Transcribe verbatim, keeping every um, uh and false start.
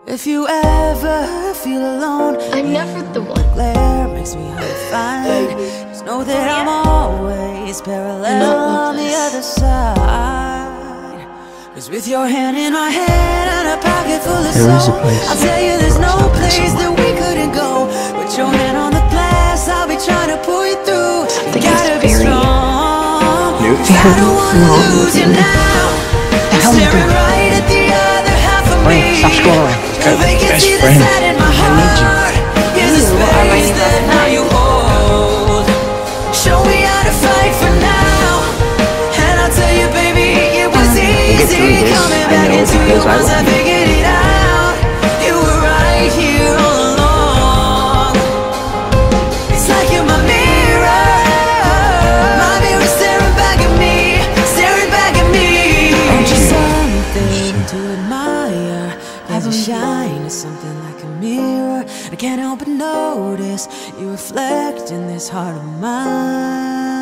If you ever feel alone, I'm never the one. glare makes me hard to find. Just know that I'm always parallel on the other side. Cause with your hand in my hand and a pocket full of soul, I'll tell you there's no place that we couldn't go. With your hand on the glass, I'll be trying to pull you through. You gotta be strong, I don't wanna lose you now. I'm staring right at the other half of me. Best friend. I need you. Here's the space that now you hold. Show me how to fight for now. And I'll tell you, baby, it was easy coming back into you once I figured it out. You were right here all along. It's like you're my mirror. My mirror staring back at me, staring back at me. Aren't you something to admire? As a shine is something like a mirror. I can't help but notice you reflect in this heart of mine.